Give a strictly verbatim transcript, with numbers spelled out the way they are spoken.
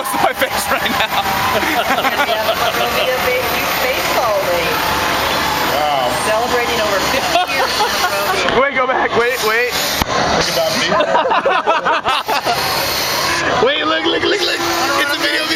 close to my face right now. Romeo Baseball League. Wow. Celebrating over fifty years of Romeo. Wait, go back. Wait, wait. Look about me. Wait, look, look, look, look. It's a video.